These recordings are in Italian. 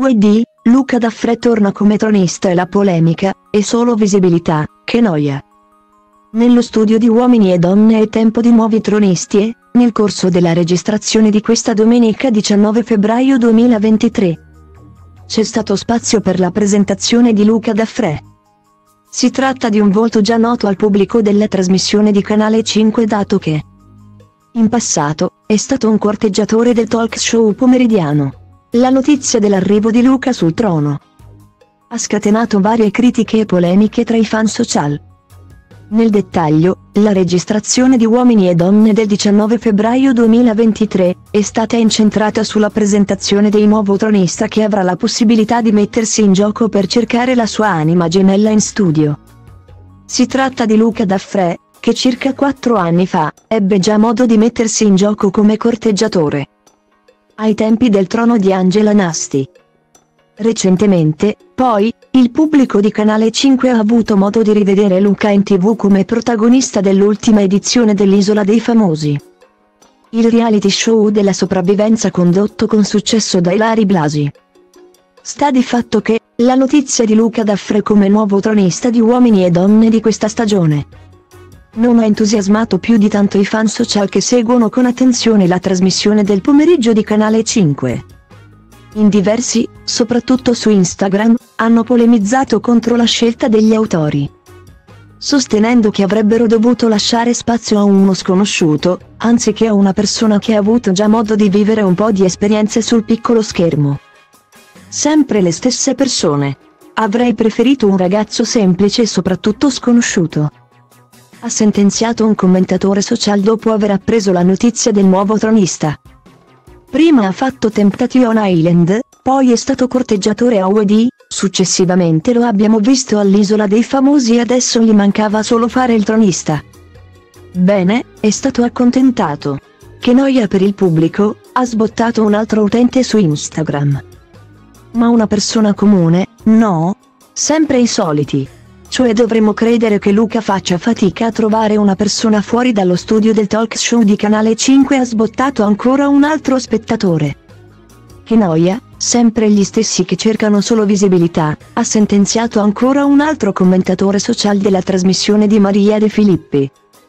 UED, Luca Daffrè torna come tronista e la polemica, e solo visibilità, che noia. Nello studio di Uomini e Donne è tempo di nuovi tronisti e, nel corso della registrazione di questa domenica 19 febbraio 2023, c'è stato spazio per la presentazione di Luca Daffrè. Si tratta di un volto già noto al pubblico della trasmissione di Canale 5 dato che, in passato, è stato un corteggiatore del talk show pomeridiano. La notizia dell'arrivo di Luca sul trono ha scatenato varie critiche e polemiche tra i fan social. Nel dettaglio, la registrazione di Uomini e Donne del 19 febbraio 2023 è stata incentrata sulla presentazione del nuovo tronista che avrà la possibilità di mettersi in gioco per cercare la sua anima gemella in studio. Si tratta di Luca Daffrè, che circa 4 anni fa ebbe già modo di mettersi in gioco come corteggiatore ai tempi del trono di Angela Nasty. Recentemente, poi, il pubblico di Canale 5 ha avuto modo di rivedere Luca in TV come protagonista dell'ultima edizione dell'Isola dei Famosi, il reality show della sopravvivenza condotto con successo da Ilary Blasi. Sta di fatto che, la notizia di Luca Daffrè come nuovo tronista di Uomini e Donne di questa stagione non ha entusiasmato più di tanto i fan social che seguono con attenzione la trasmissione del pomeriggio di Canale 5. In diversi, soprattutto su Instagram, hanno polemizzato contro la scelta degli autori, sostenendo che avrebbero dovuto lasciare spazio a uno sconosciuto, anziché a una persona che ha avuto già modo di vivere un po' di esperienze sul piccolo schermo. Sempre le stesse persone. Avrei preferito un ragazzo semplice e soprattutto sconosciuto, ha sentenziato un commentatore social dopo aver appreso la notizia del nuovo tronista. Prima ha fatto Temptation Island, poi è stato corteggiatore a UED, successivamente lo abbiamo visto all'Isola dei Famosi e adesso gli mancava solo fare il tronista. Bene, è stato accontentato. Che noia per il pubblico, ha sbottato un altro utente su Instagram. Ma una persona comune, no? Sempre i soliti. Cioè dovremmo credere che Luca faccia fatica a trovare una persona fuori dallo studio del talk show di Canale 5, ha sbottato ancora un altro spettatore. Che noia, sempre gli stessi che cercano solo visibilità, ha sentenziato ancora un altro commentatore social della trasmissione di Maria De Filippi.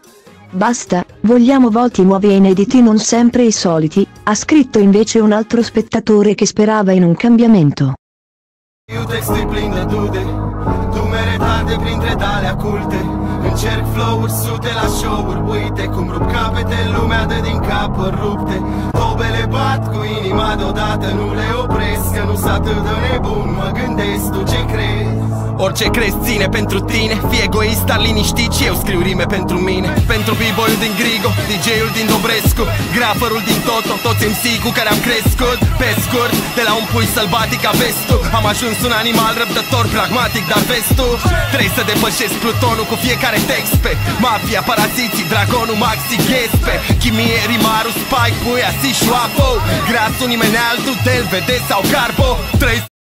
Basta, vogliamo volti nuovi e inediti, non sempre i soliti, ha scritto invece un altro spettatore che sperava in un cambiamento. Tu meritate printre tale culte. Încerc flow-uri, sute la show-uri. Uite cum rup capete, lumea dă din cap rupte. Tobele bat cu inima deodată, nu le opresc, că nu s atât de nebun, mă gândesc, tu ce crezi? Orice crezi ține pentru tine, fii egoist, dar liniștit și eu scriu rime pentru mine. Pentru b-boy-ul din Grigo, DJ-ul din Dobrescu, graferul din Toto, toți MC cu care am crescut. Pe scurt, de la un pui sălbatic a vestul, am ajuns un animal răbdător, pragmatic, dar vezi tu, trebuie să depășesc plutonul cu fiecare text pe mafia, paraziții, dragonul, maxi, ghespe chimie, rimarul, spike, puia, si, șoapo, grasul, nimeni altul, del, vede sau carbo.